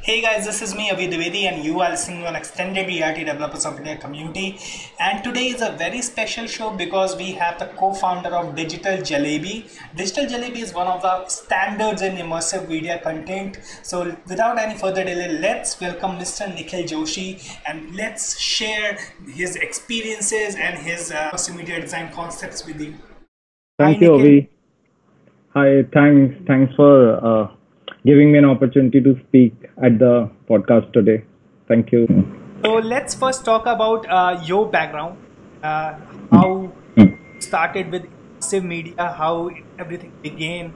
Hey guys, this is me Avi Dwivedi and you are listening on Extended ERT Developers of India community. And today is a very special show because we have the co-founder of Digital Jalebi. Digital Jalebi is one of the standards in immersive media content. So without any further delay, let's welcome Mr. Nikhil Joshi and let's share his experiences and his immersive media design concepts with you. Hi Thank you, Nikhil. Avi. Hi, thanks for giving me an opportunity to speak at the podcast today. Thank you. So let's first talk about your background, how started with immersive media, how everything began.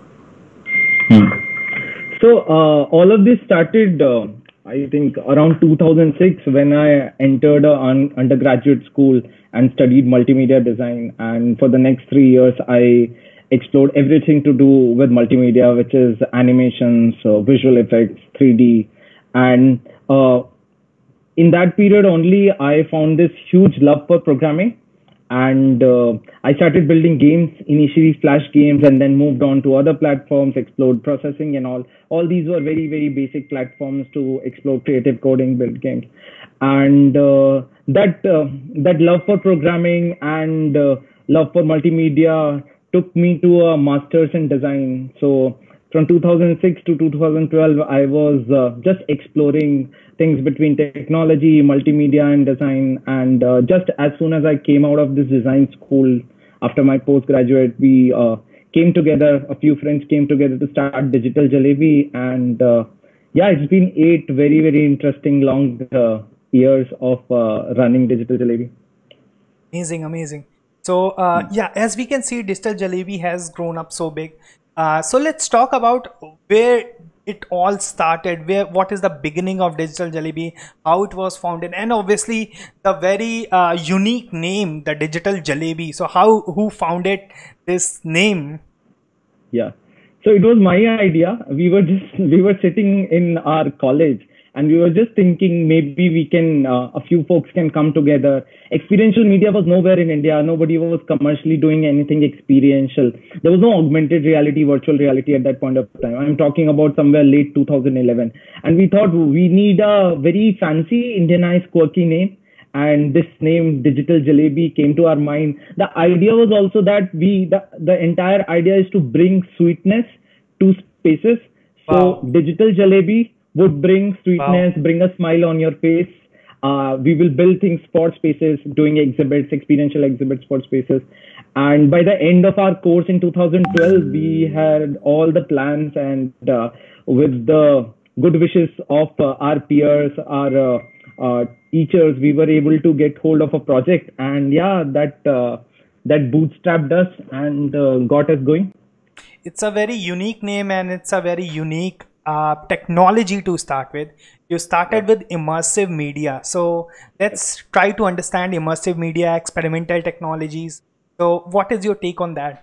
So all of this started, I think, around 2006 when I entered an undergraduate school and studied multimedia design. And for the next 3 years, I explored everything to do with multimedia, which is animations, visual effects, 3D, and in that period only I found this huge love for programming, and I started building games, initially Flash games, and then moved on to other platforms, explored processing and all these were very basic platforms to explore creative coding, build games. And that love for programming and love for multimedia took me to a master's in design. So from 2006 to 2012, I was just exploring things between technology, multimedia, and design. And just as soon as I came out of this design school after my postgraduate, we came together. A few friends came together to start Digital Jalebi, and yeah, it's been 8 very interesting long years of running Digital Jalebi. Amazing, amazing. So yeah, as we can see, Digital Jalebi has grown up so big. So let's talk about where it all started. What is the beginning of Digital Jalebi? How it was founded, and obviously the very unique name, the Digital Jalebi. So who founded this name? Yeah. So it was my idea. We were sitting in our college and we were just thinking maybe we can a few folks can come together. Experiential media was nowhere in India. Nobody was commercially doing anything experiential. There was no augmented reality, virtual reality at that point of time. I'm talking about somewhere late 2011. And we thought we need a very fancy Indianized quirky name, and this name Digital Jalebi came to our mind. The idea was also that the entire idea is to bring sweetness to spaces. So Wow, Digital Jalebi would bring wow. sweetness, bring a smile on your face. We will build things for spaces, doing exhibits, experiential exhibits for spaces. And by the end of our course in 2012, we had all the plans, and with the good wishes of our peers, our teachers, we were able to get hold of a project. And yeah, that bootstrapped us and got us going. It's a very unique name and it's a very unique technology to start with. You Yeah. started with immersive media. So let's try to understand immersive media, experimental technologies. So what is your take on that?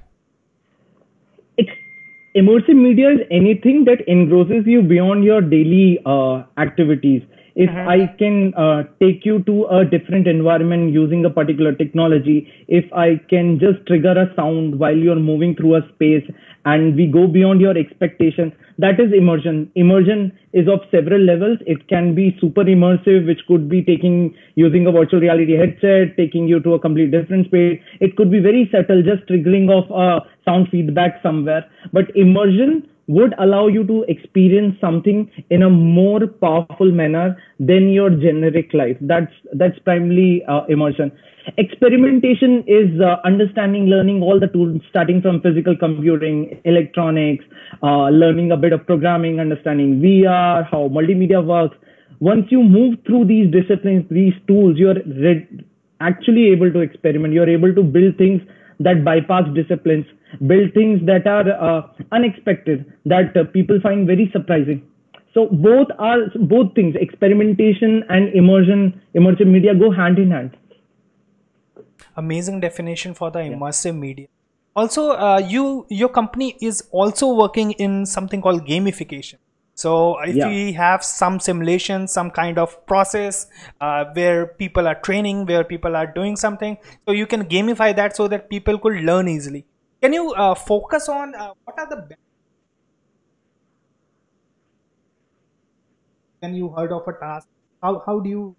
It's immersive media is anything that engrosses you beyond your daily activities. If Mhm. I can take you to a different environment using a particular technology, if I can just trigger a sound while you're moving through a space and we go beyond your expectation, that is immersion. Immersion is of several levels. It can be super immersive, which could be taking using a virtual reality headset, taking you to a completely different space. It could be very subtle, just triggering of a sound feedback somewhere. But immersion would allow you to experience something in a more powerful manner than your generic life. That's primarily immersion. Experimentation is understanding, learning all the tools, starting from physical computing, electronics, learning a bit of programming, understanding VR, how multimedia works. Once you move through these disciplines, these tools, you're actually able to experiment. You're able to build things that bypass disciplines, build things that are unexpected, that people find very surprising. So both things, experimentation and immersive media go hand in hand. Amazing definition for the Yeah. immersive media. Also, your company is also working in something called gamification. So if Yeah. we have some simulation, some kind of process where people are training, where people are doing something, so you can gamify that so that people could learn easily. Can you focus on what are the when you heard of a task? How do you?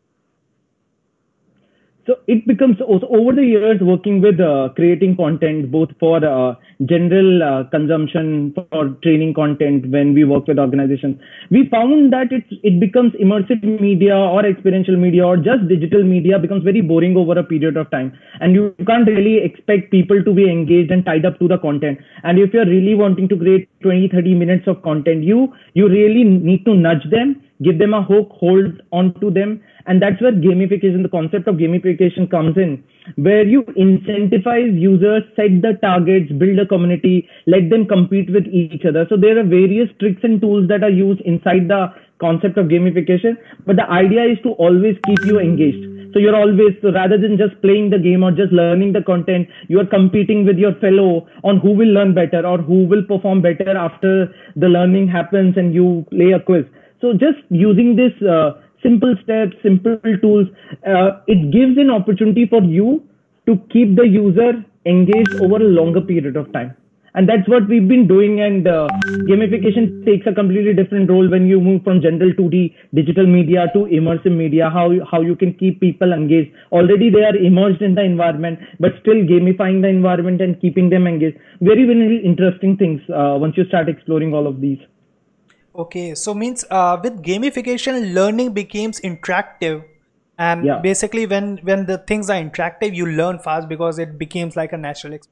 So it becomes also over the years working with creating content both for general consumption, for training content. When we work with organizations, we found that it becomes immersive media or experiential media or just digital media becomes very boring over a period of time, and you can't really expect people to be engaged and tied up to the content. And if you're really wanting to create 20-30 minutes of content, you really need to nudge them, give them a hook, hold on to them. And that's where gamification, the concept of gamification comes in, where you incentivize users, set the targets, build a community, let them compete with each other. So there are various tricks and tools that are used inside the concept of gamification, but the idea is to always keep you engaged. So you're always, so rather than just playing the game or just learning the content, you are competing with your fellow on who will learn better or who will perform better after the learning happens and you play a quiz. So just using this simple steps, simple tools, it gives an opportunity for you to keep the user engaged over a longer period of time. And that's what we've been doing. And gamification takes a completely different role when you move from general 2D digital media to immersive media, how you can keep people engaged. Already they are immersed in the environment, but still gamifying the environment and keeping them engaged. Very, very interesting things once you start exploring all of these. Okay, so means with gamification, learning becomes interactive, and Yeah. basically when the things are interactive, you learn fast because it becomes like a natural experience.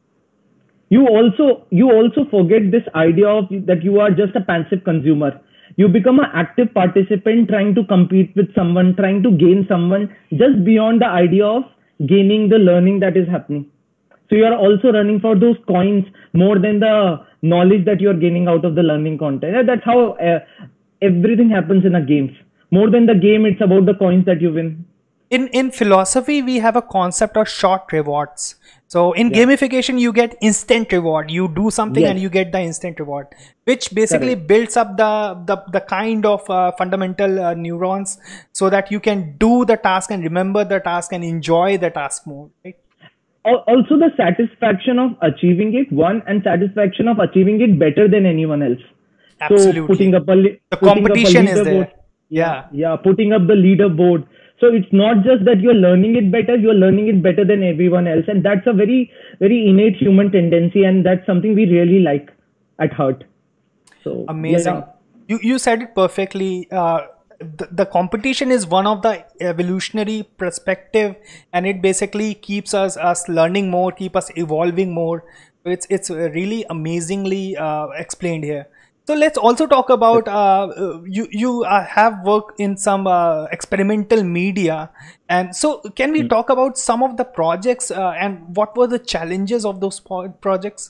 You also forget this idea of that you are just a passive consumer. You become an active participant trying to compete with someone, trying to gain someone, just beyond the idea of gaining the learning that is happening. So you are also running for those coins more than the knowledge that you are gaining out of the learning content. And that's how everything happens in a games. More than the game, it's about the coins that you win. In philosophy, we have a concept of short rewards. So in Yeah. gamification, you get instant reward. You do something Yes. and you get the instant reward, which basically Correct. builds up the kind of fundamental neurons so that you can do the task and remember the task and enjoy the task more. Right? Also the satisfaction of achieving it, one, and satisfaction of achieving it better than anyone else. So Absolutely. The putting up a competition is leaderboard. there. Yeah. Yeah, putting up the leaderboard. So it's not just that you're learning it better, you're learning it better than everyone else. And that's a very, very innate human tendency. And that's something we really like at heart. So, Amazing. yeah. You said it perfectly. The competition is one of the evolutionary perspective, and it basically keeps us learning more, keep us evolving more. So it's really amazingly explained here. So let's also talk about you have worked in some experimental media, and so can we talk about some of the projects and what were the challenges of those projects?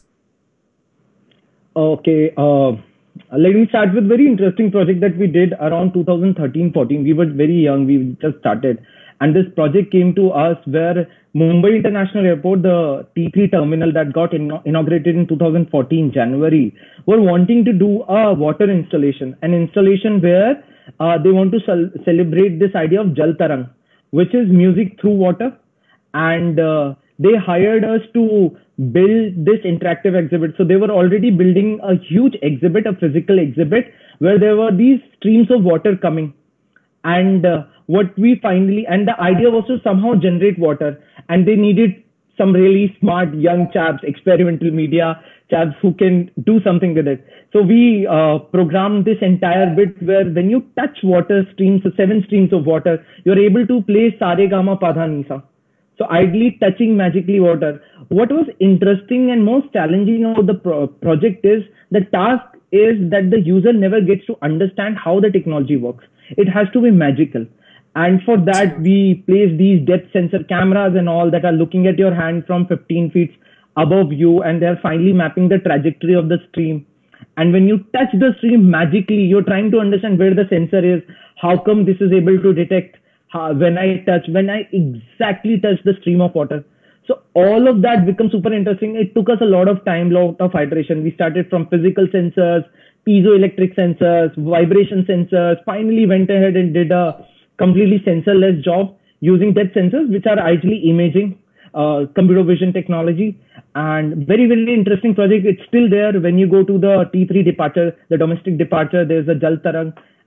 Okay. Let me start with very interesting project that we did around 2013-14. We were very young. We just started, and this project came to us where Mumbai International Airport, the T3 terminal that got inaugurated in 2014 January, were wanting to do a water installation, an installation where they want to celebrate this idea of Jal Tarang, which is music through water. And they hired us to build this interactive exhibit. So they were already building a huge exhibit, a physical exhibit, where there were these streams of water coming. And and the idea was to somehow generate water. And they needed some really smart young chaps, experimental media chaps who can do something with it. So we programmed this entire bit where when you touch water streams, so 7 streams of water, you're able to play Sare Gama Pada Nisa. So ideally touching magically water. What was interesting and most challenging about the project is the task is that the user never gets to understand how the technology works. It has to be magical. And for that, we place these depth sensor cameras and all that are looking at your hand from 15 feet above you, and they're finally mapping the trajectory of the stream. And when you touch the stream magically, you're trying to understand where the sensor is, how come this is able to detect when I exactly touch the stream of water. So all of that becomes super interesting. It took us a lot of time, lot of iteration. We started from physical sensors, piezoelectric sensors, vibration sensors, finally went ahead and did a completely sensorless job using depth sensors, which are actually imaging, computer vision technology. And very, very interesting project. It's still there. When you go to the T3 departure, the domestic departure, there's a Jal Tarang.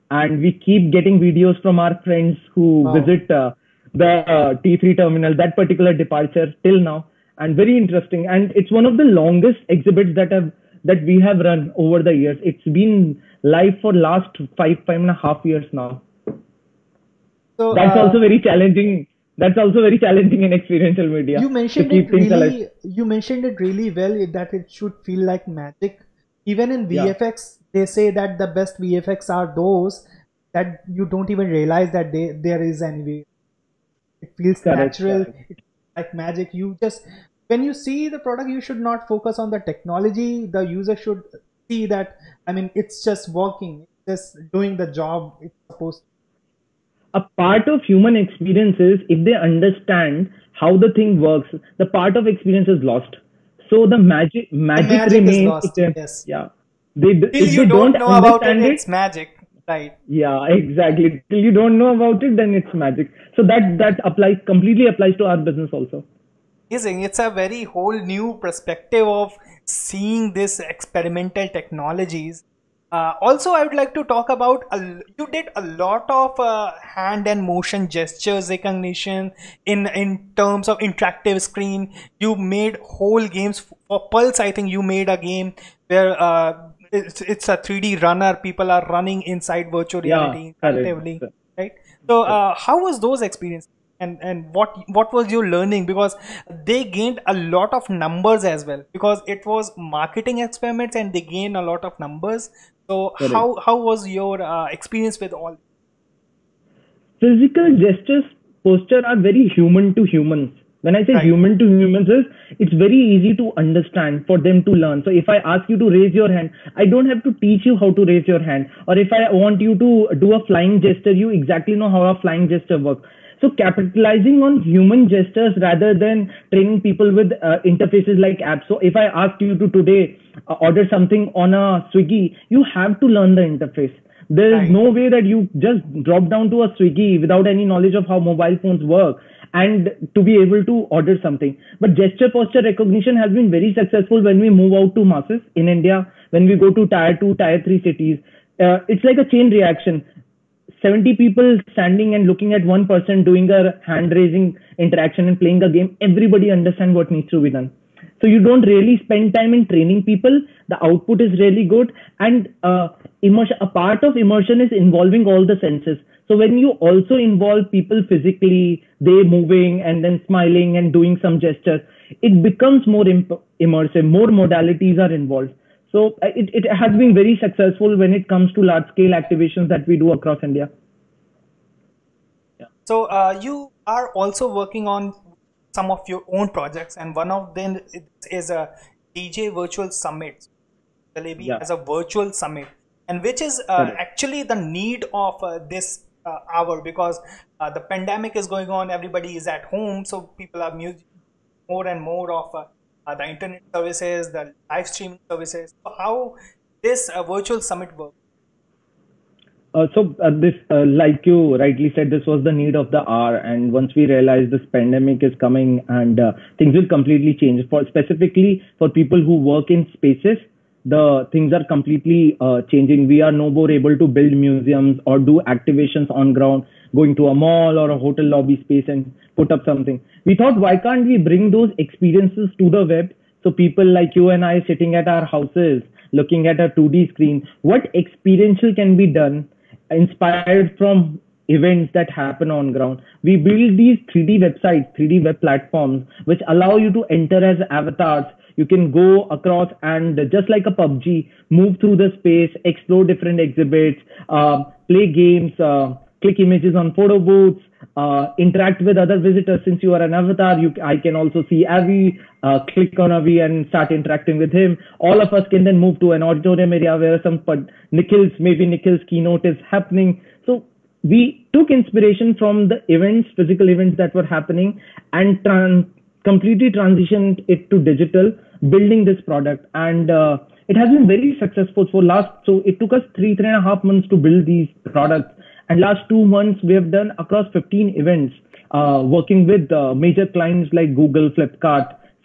and we keep getting videos from our friends who Wow. visit the T3 terminal, that particular departure till now, and very interesting. And it's one of the longest exhibits that we have run over the years. It's been live for last 5.5 years now. So That's also very challenging. That's also very challenging in experiential media you to mentioned keep it things alive. really, you mentioned it really well that it should feel like magic. Even in Yeah, VFX, they say that the best VFX are those that you don't even realize that there is any way. It feels correct, natural. correct. It's like magic. You just, when you see the product, you should not focus on the technology. The user should see that, I mean, it's just working, it's just doing the job it's supposed to. A part of human experience is if they understand how the thing works, the part of experience is lost. So the The magic magic is remains if lost. they, Yes. yeah, Till if you they don't don't know about it, understand it, it's magic. Right. yeah, exactly. Till you don't know about it, then it's magic. So that applies completely applies to our business also. Amazing. It's a very whole new perspective of seeing this experimental technologies. Also, I would like to talk about you did a lot of hand and motion gestures recognition in terms of interactive screen. You made whole games for Pulse. I think you made a game where it's a 3D runner. People are running inside virtual Yeah, reality correct. interactively, right? So, how was those experiences? And what was your learning, because they gained a lot of numbers as well, because it was marketing experiments and they gained a lot of numbers. So Correct. how was your experience with all? Physical gestures posture are very human to humans. When I say Right. human to humans is it's very easy to understand for them to learn. So if I ask you to raise your hand, I don't have to teach you how to raise your hand. Or if I want you to do a flying gesture, you exactly know how a flying gesture works. So capitalizing on human gestures rather than training people with interfaces like apps. So if I asked you to today order something on a Swiggy, you have to learn the interface. There is Right. no way that you just drop down to a Swiggy without any knowledge of how mobile phones work and to be able to order something. But gesture posture recognition has been very successful when we move out to masses in India, when we go to tier 2, tier 3 cities. It's like a chain reaction. 70 people standing and looking at one person doing a hand raising interaction and playing a game, everybody understands what needs to be done. So you don't really spend time in training people. The output is really good, and immersion. A part of immersion is involving all the senses. So when you also involve people physically, they moving and then smiling and doing some gestures, it becomes more immersive. More modalities are involved. So it has been very successful when it comes to large scale activations that we do across India. So you are also working on some of your own projects, and one of them is a DJ Virtual Summit. Jalebi Yeah, as a virtual summit, and which is correct. actually the need of this hour, because the pandemic is going on, everybody is at home, so people are using more and more of the internet services, the live streaming services. So how this virtual summit works? This, like you rightly said, this was the need of the hour. And once we realized this pandemic is coming and things will completely change for specifically for people who work in spaces, the things are completely changing. We are no more able to build museums or do activations on ground, going to a mall or a hotel lobby space and put up something. We thought, why can't we bring those experiences to the web? So people like you and I sitting at our houses, looking at a 2D screen, what experiential can be done inspired from events that happen on ground. We build these 3D websites, 3D web platforms, which allow you to enter as avatars. You can go across and just like a PUBG, move through the space, explore different exhibits, play games, click images on photo booths, interact with other visitors. Since you are an avatar, I can also see Avi, click on Avi and start interacting with him. All of us can then move to an auditorium area where maybe Nikhil's keynote is happening. So we took inspiration from the events, physical events that were happening, and completely transitioned it to digital, building this product. And it has been very successful so it took us 3.5 months to build these products. And last 2 months, we have done across 15 events, working with major clients like Google, Flipkart,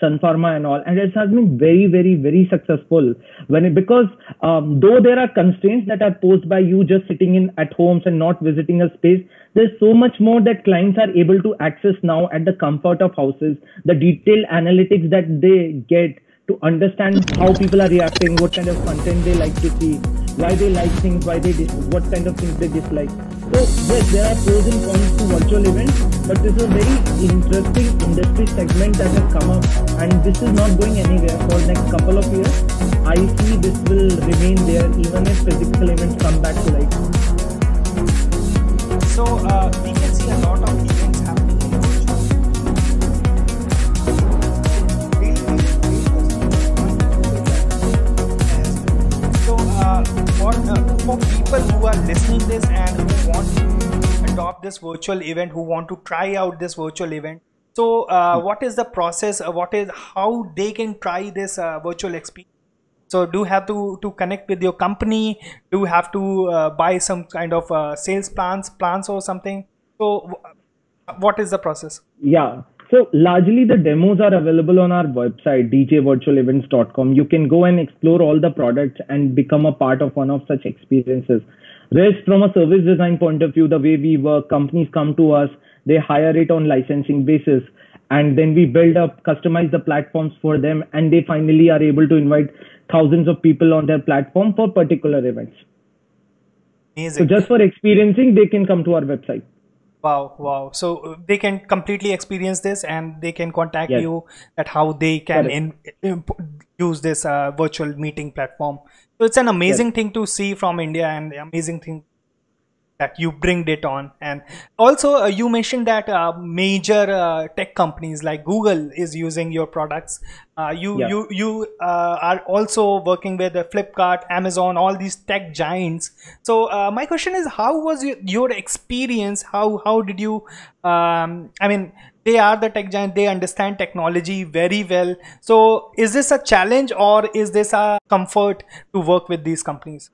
Sun Pharma and all, and it has been very, very, very successful. Because though there are constraints that are posed by you just sitting in at homes and not visiting a space, there's so much more that clients are able to access now at the comfort of houses. The detailed analytics that they get to understand how people are reacting, what kind of content they like to see, why they like things, what kind of things they dislike. So yes, there are pros and cons to virtual events, but this is a very interesting industry segment that has come up, and this is not going anywhere for the next couple of years. I see this will remain there even if physical events come back to life. So we can see a lot of events happening in virtual. So for people who are listening this and who want to adopt this virtual event, who want to try out this virtual event, so what is the process? How they can try this virtual experience? So do you have to connect with your company? Do you have to buy some kind of sales plans or something? So what is the process? Yeah. So largely the demos are available on our website, djvirtualevents.com. You can go and explore all the products and become a part of one of such experiences. Rest, from a service design point of view, the way we work, companies come to us, they hire it on licensing basis, and then we build up, customize the platforms for them, and they finally are able to invite thousands of people on their platform for particular events. Amazing. So just for experiencing, they can come to our website. Wow. So they can completely experience this, and they can contact you at how they can use this virtual meeting platform. So it's an amazing thing to see from India, and amazing thing that you bring it on. And also you mentioned that major tech companies like Google is using your products. You are also working with Flipkart, Amazon, all these tech giants. So my question is, how was your experience? How did you I mean, they are the tech giant, they understand technology very well. So is this a challenge, or is this a comfort to work with these companies?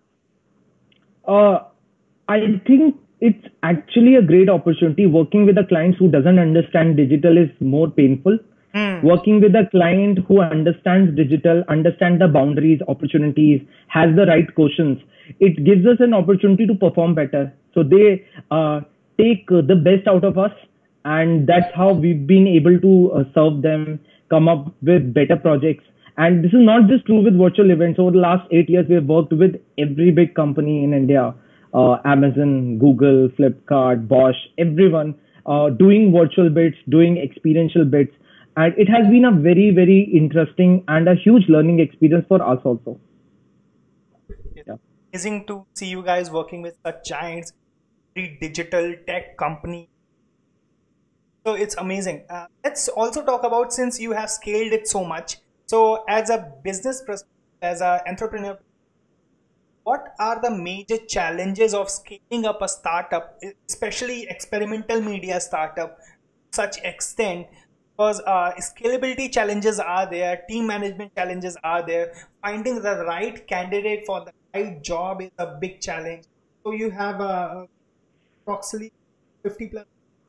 I think it's actually a great opportunity. Working with a client who doesn't understand digital is more painful. Working with a client who understands digital, understands the boundaries, opportunities, has the right questions, it gives us an opportunity to perform better. So they take the best out of us, and that's how we've been able to serve them, come up with better projects. And this is not just true with virtual events. Over the last 8 years, we have worked with every big company in India. Amazon, Google, Flipkart, Bosch, everyone doing virtual bits, doing experiential bits. And it has been a very, very interesting and a huge learning experience for us also. It's amazing to see you guys working with such giants, digital tech company. So it's amazing. Let's also talk about, since you have scaled it so much. So as a business perspective, as an entrepreneur, what are the major challenges of scaling up a startup, especially experimental media startup, to such extent? Because scalability challenges are there, team management challenges are there, finding the right candidate for the right job is a big challenge. So you have approximately 50 plus.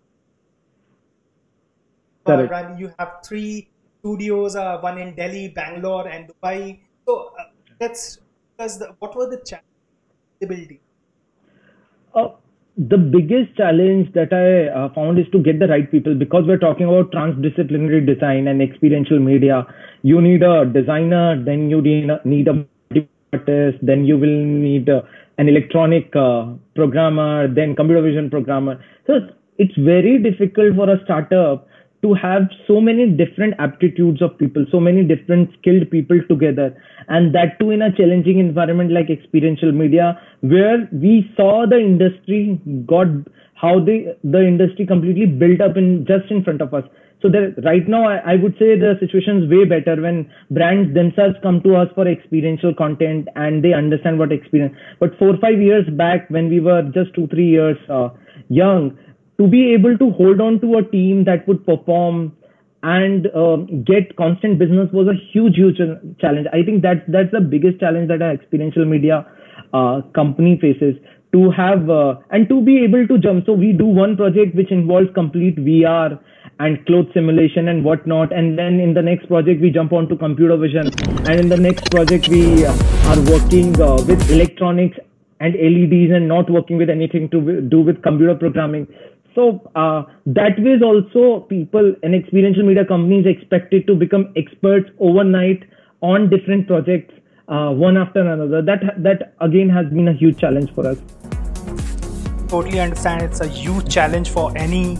You have 3 studios, one in Delhi, Bangalore, and Dubai. So what were the challenges? The biggest challenge that I found is to get the right people, because we're talking about transdisciplinary design and experiential media. You need a designer, then you need a artist, then you will need an electronic programmer, then computer vision programmer. So it's very difficult for a startup to have so many different aptitudes of people, so many different skilled people together, and that too in a challenging environment like experiential media, where we saw the industry the industry completely built up just in front of us. So right now, I would say the situation is way better when brands themselves come to us for experiential content and they understand what experience. But 4 or 5 years back, when we were just 2-3 years young, to be able to hold on to a team that would perform and get constant business was a huge challenge. I think that's the biggest challenge that an experiential media company faces. to have and to be able to jump. So we do one project which involves complete VR and cloth simulation and whatnot, and then in the next project we jump onto computer vision, and in the next project we are working with electronics and LEDs and not working with anything to do with computer programming. So that way is also people and experiential media companies expected to become experts overnight on different projects, one after another. That again has been a huge challenge for us. Totally understand. It's a huge challenge for any.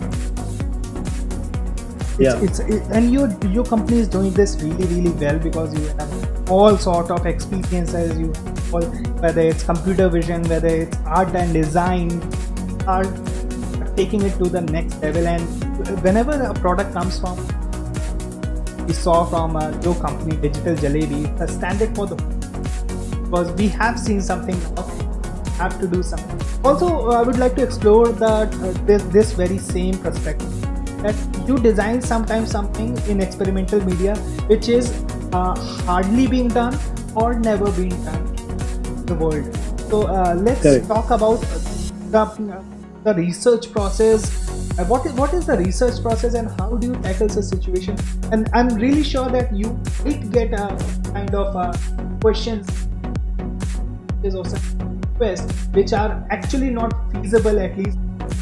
And your company is doing this really well, because you have all sort of experiences. Whether it's computer vision, whether it's art and design, are taking it to the next level. And whenever a product comes from, we saw from your company, Digital Jalebi, it's a standard for the, because we have seen something, have to do something. Also, I would like to explore that this very same perspective, that you design sometimes something in experimental media which is hardly being done or never being done in the world. So let's talk about the research process. What is the research process, and how do you tackle the situation? And I'm really sure that you did get a kind of questions which are actually not feasible, at least.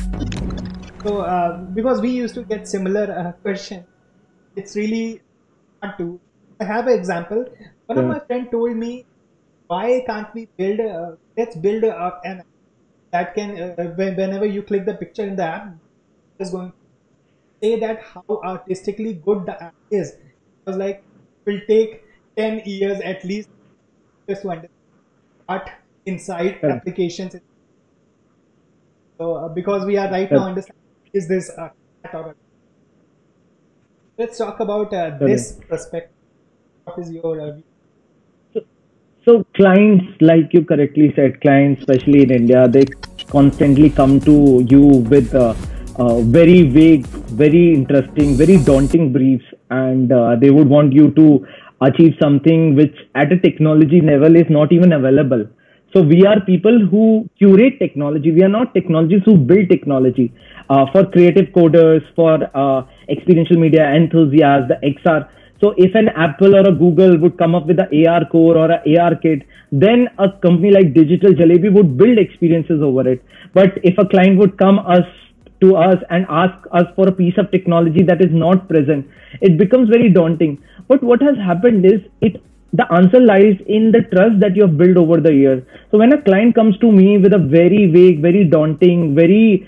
So because we used to get similar questions, it's really hard to. I have an example. One of my friends told me, why can't we build let's build an app that can whenever you click the picture in the app, is going to say that how artistically good the app is. It was like, it will take 10 years at least just to understand art inside applications. So because we are right now understanding, is this let's talk about this perspective. What is your view? So clients, like you correctly said, clients, especially in India, they constantly come to you with very vague, very interesting, very daunting briefs, and they would want you to achieve something which at a technology level is not even available. So we are people who curate technology. We are not technologists who build technology. For creative coders, for experiential media enthusiasts, the XR. So if an Apple or a Google would come up with an AR core or an AR kit, then a company like Digital Jalebi would build experiences over it. But if a client would come to us and ask us for a piece of technology that is not present, it becomes very daunting. But what has happened is, the answer lies in the trust that you have built over the years. So when a client comes to me with a very vague, very daunting, very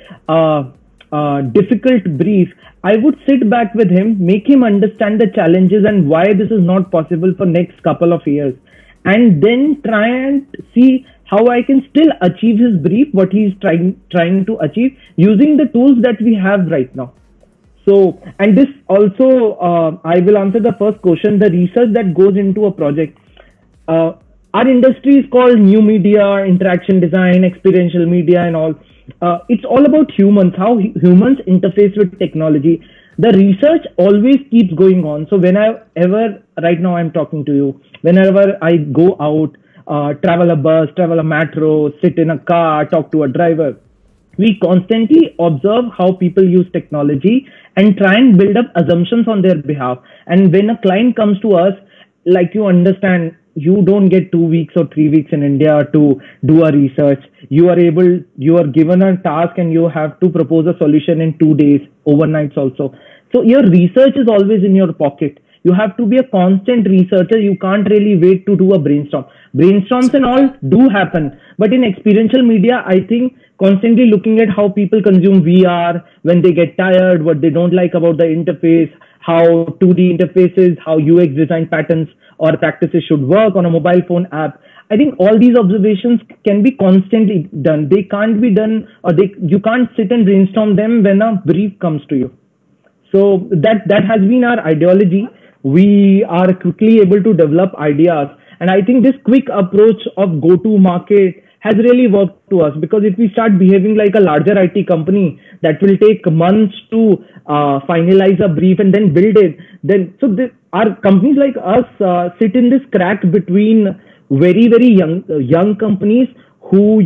difficult brief, I would sit back with him, make him understand the challenges and why this is not possible for next couple of years, and then try and see how I can still achieve his brief, what he is trying to achieve using the tools that we have right now. So, and this also, I will answer the first question, the research that goes into a project. Our industry is called new media, interaction design, experiential media and all. It's all about humans, how humans interface with technology. The research always keeps going on. So whenever, right now I'm talking to you, whenever I go out, travel a bus, travel a metro, sit in a car, talk to a driver, we constantly observe how people use technology and try and build up assumptions on their behalf. And when a client comes to us, like you understand, you don't get 2 weeks or 3 weeks in India to do a research. You are given a task and you have to propose a solution in 2 days, overnights also. So your research is always in your pocket. You have to be a constant researcher. You can't really wait to do a brainstorm. Brainstorms and all do happen. But in experiential media, I think constantly looking at how people consume VR, when they get tired, what they don't like about the interface, how 2D interfaces, how UX design patterns or practices should work on a mobile phone app. I think all these observations can be constantly done. They can't be done, or you can't sit and brainstorm them when a brief comes to you. So that has been our ideology. We are quickly able to develop ideas. And I think this quick approach of go-to market has really worked to us, because if we start behaving like a larger IT company that will take months to finalize a brief and then build it, then our companies like us sit in this crack between very, very young companies who you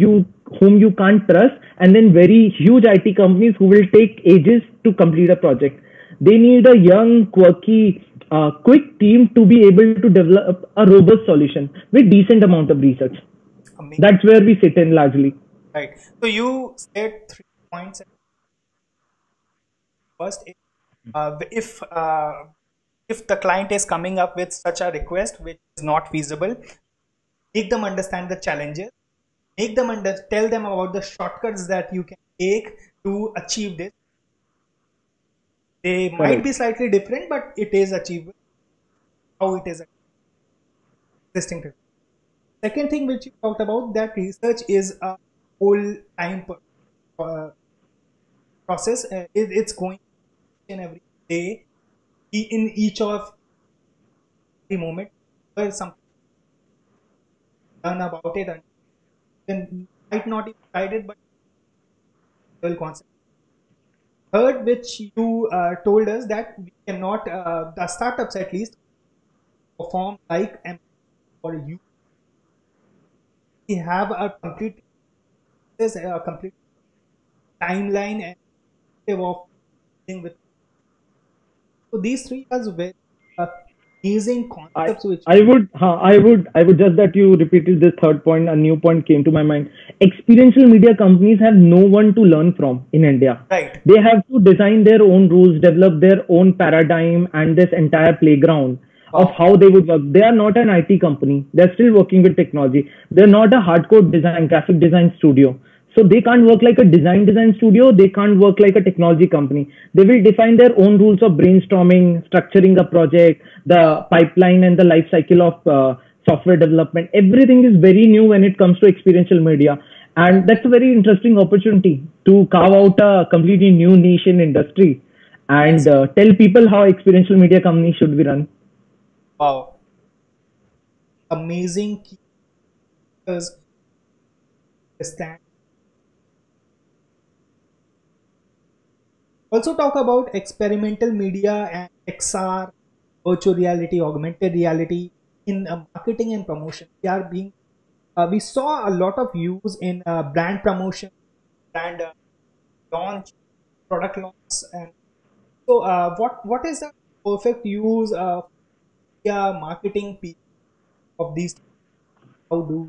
whom you can't trust, and then very huge IT companies who will take ages to complete a project. They need a young, quirky, quick team to be able to develop a robust solution with decent amount of research. Amazing. That's where we sit in largely. Right. So you said 3 points. First, if the client is coming up with such a request which is not feasible, make them understand the challenges, make them tell them about the shortcuts that you can take to achieve this. They might be slightly different, but it is achievable. How it is existing. Second thing which you talked about, that research is a whole time process. It's going in every day, in each of every moment. Where something learn about it, and then might not even tried it, but well concept. Third, which you told us that we cannot, the startups at least, perform like or you. We have a complete timeline and of thing with. So these three are very amazing concepts. I would just that you repeated this third point. A new point came to my mind. Experiential media companies have no one to learn from in India. Right. They have to design their own rules, develop their own paradigm, and this entire playground of how they would work. They are not an IT company. They're still working with technology. They're not a hardcore graphic design studio. So they can't work like a design studio. They can't work like a technology company. They will define their own rules of brainstorming, structuring a project, the pipeline and the life cycle of software development. Everything is very new when it comes to experiential media. And that's a very interesting opportunity to carve out a completely new niche in industry and tell people how experiential media companies should be run. Wow. Amazing. Because understand. Also talk about experimental media and XR, virtual reality, augmented reality in marketing and promotion. We saw a lot of use in brand promotion, brand launch, product launch, and so what is the perfect use of marketing of these? How do?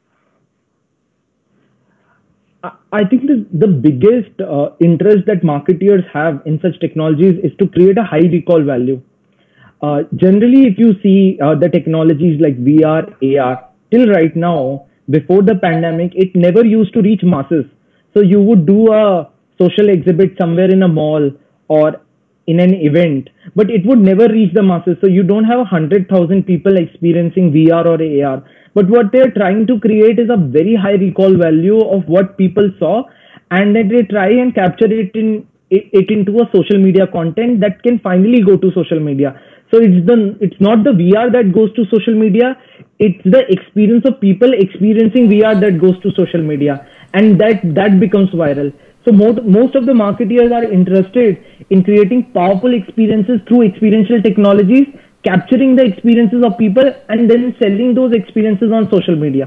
I think the biggest interest that marketeers have in such technologies is to create a high recall value. Generally, if you see the technologies like VR, AR, till right now, before the pandemic, it never used to reach masses. So you would do a social exhibit somewhere in a mall or in an event, but it would never reach the masses. So you don't have 100,000 people experiencing VR or AR. But what they're trying to create is a very high recall value of what people saw, and then they try and capture it into a social media content that can finally go to social media. So it's not the VR that goes to social media, it's the experience of people experiencing VR that goes to social media, and that becomes viral. So most of the marketeers are interested in creating powerful experiences through experiential technologies, capturing the experiences of people and then selling those experiences on social media.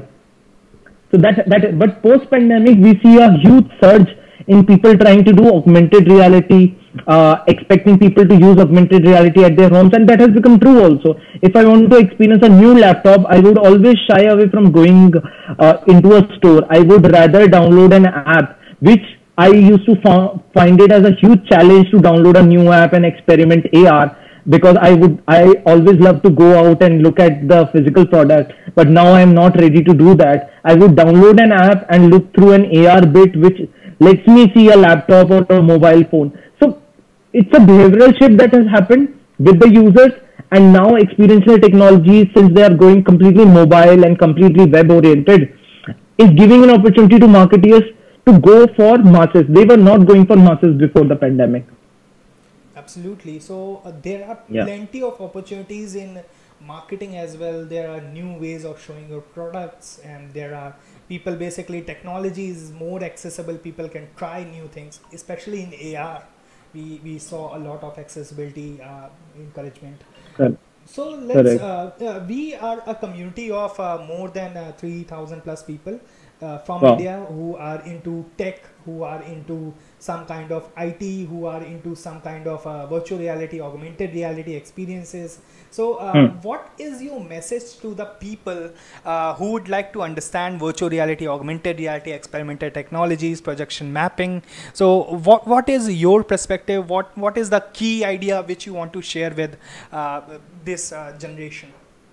So but post pandemic, we see a huge surge in people trying to do augmented reality, expecting people to use augmented reality at their homes, and that has become true also. If I want to experience a new laptop, I would always shy away from going into a store. I would rather download an app, which I used to find it as a huge challenge to download a new app and experiment AR, because I always love to go out and look at the physical product, but now I'm not ready to do that. I would download an app and look through an AR bit which lets me see a laptop or a mobile phone. So it's a behavioral shift that has happened with the users, and now experiential technologies, since they are going completely mobile and completely web oriented, is giving an opportunity to marketeers to go for masses. They were not going for masses before the pandemic. Absolutely. So there are plenty of opportunities in marketing as well. There are new ways of showing your products, and there are people, basically technology is more accessible. People can try new things, especially in AR. We saw a lot of accessibility encouragement. Correct. So let's we are a community of more than 3,000 plus people. from Wow. India who are into tech, who are into some kind of IT, who are into some kind of virtual reality, augmented reality experiences. So, Hmm. what is your message to the people who would like to understand virtual reality, augmented reality, experimental technologies, projection mapping? So, what is your perspective? What is the key idea which you want to share with this generation?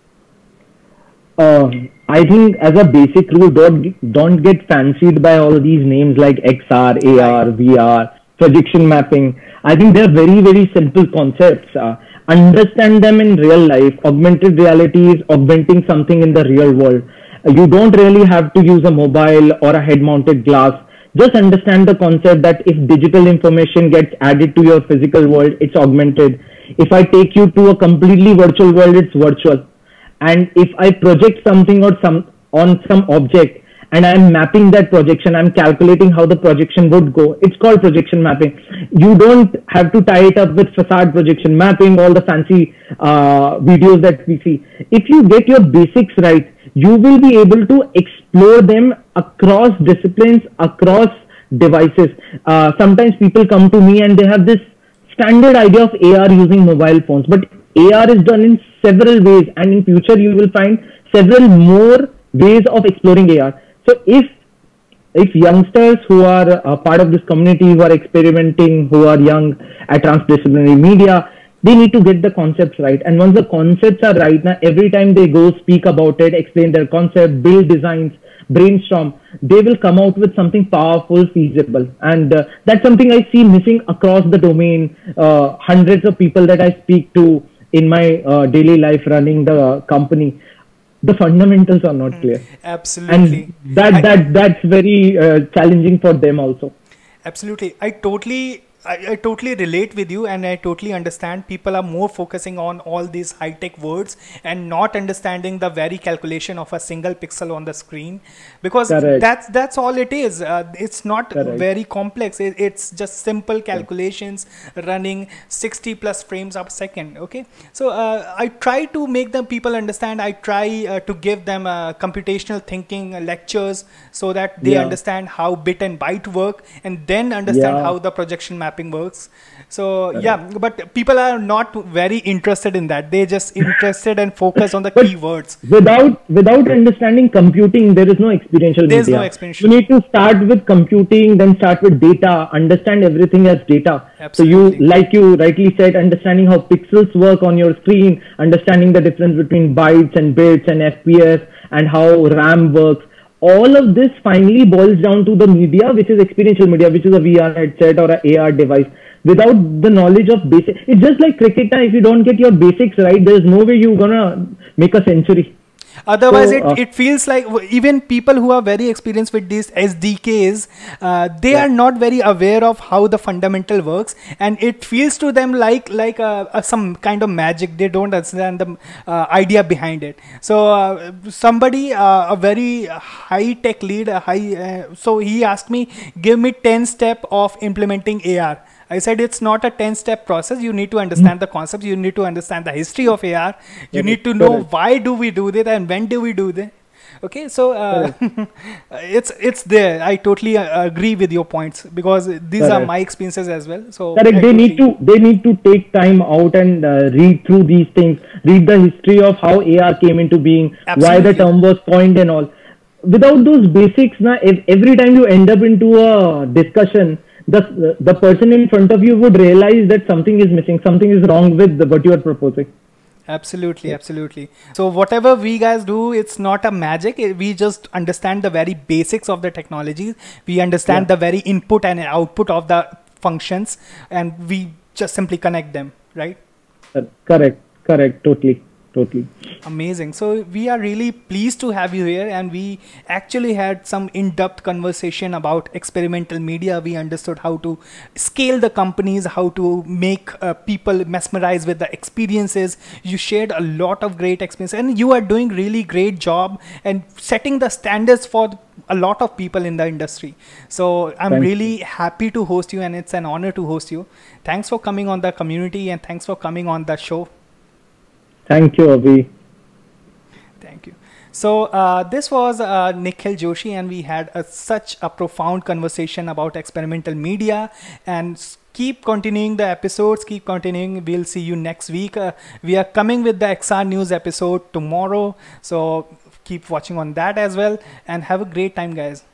I think as a basic rule, don't get fancied by all these names like XR, Right. AR, VR, projection mapping. I think they're very, very simple concepts. Understand them in real life. Augmented reality is augmenting something in the real world. You don't really have to use a mobile or a head-mounted glass. Just understand the concept that if digital information gets added to your physical world, it's augmented. If I take you to a completely virtual world, it's virtual. And if I project something or some on some object and I'm mapping that projection, I'm calculating how the projection would go, it's called projection mapping. You don't have to tie it up with facade projection mapping, all the fancy videos that we see. If you get your basics right, you will be able to explore them across disciplines, across devices. Sometimes people come to me and they have this standard idea of AR using mobile phones, but AR is done in several ways, and in future you will find several more ways of exploring AR. So if youngsters who are part of this community, who are experimenting, who are young at transdisciplinary media, they need to get the concepts right. And once the concepts are right, now every time they go speak about it, explain their concept, build designs, brainstorm, they will come out with something powerful, feasible. And that's something I see missing across the domain. Hundreds of people that I speak to in my daily life running the company, the fundamentals are not clear, Absolutely. and that's very challenging for them also. Absolutely. I totally relate with you, and I totally understand people are more focusing on all these high tech words and not understanding the very calculation of a single pixel on the screen, because Correct. that's all it is. It's not Correct. very complex. It's just simple Yeah. calculations running 60 plus frames per second. Okay. So I try to make the people understand. I try to give them computational thinking lectures so that they Yeah. understand how bit and byte work, and then understand Yeah. how the projection mapping works. So yeah, Correct. but people are not very interested in that. They just interested and focus on the But keywords. without understanding computing, there is no experiential There's no media. You explanation. need to start with computing, then start with data, understand everything as data. So you, Absolutely. like you rightly said, understanding how pixels work on your screen, understanding the difference between bytes and bits and FPS, and how RAM works. All of this finally boils down to the media, which is experiential media, which is a VR headset or a AR device. Without the knowledge of basic, it's just like cricket. If you don't get your basics right, there's no way you're gonna make a century. Otherwise, So it feels like even people who are very experienced with these SDKs, they yeah, are not very aware of how the fundamental works, and it feels to them like some kind of magic. They don't understand the idea behind it. So somebody, a very high tech lead, so he asked me, give me 10 step of implementing AR. I said it's not a 10-step process. You need to understand the concepts. You need to understand the history of AR. You need correct, to know correct, why do we do that and when do we do that. Okay, so correct, it's there. I totally agree with your points because these are correct. my experiences as well. So Correct. I totally They need to take time out and read through these things, read the history of how AR came into being, why the absolutely. term was coined, and all. Without those basics, na, every time you end up into a discussion, the person in front of you would realize that something is missing, something is wrong with what you are proposing. Absolutely, absolutely. So whatever we guys do, it's not a magic. We just understand the very basics of the technologies. We understand Yeah. the very input and output of the functions, and we just simply connect them, right? Correct. Correct. Totally. Totally. Amazing. So we are really pleased to have you here, and we actually had some in-depth conversation about experimental media. We understood how to scale the companies, how to make people mesmerize with the experiences. You shared a lot of great experience, and you are doing really great job and setting the standards for a lot of people in the industry. So I'm Thank really you. happy to host you, and it's an honor to host you. Thanks for coming on the community, and thanks for coming on the show. Thank you, Avi. Thank you. So this was Nikhil Joshi, and we had such a profound conversation about experimental media. And keep continuing the episodes, keep continuing. We'll see you next week. We are coming with the XR News episode tomorrow, so keep watching on that as well. And have a great time, guys.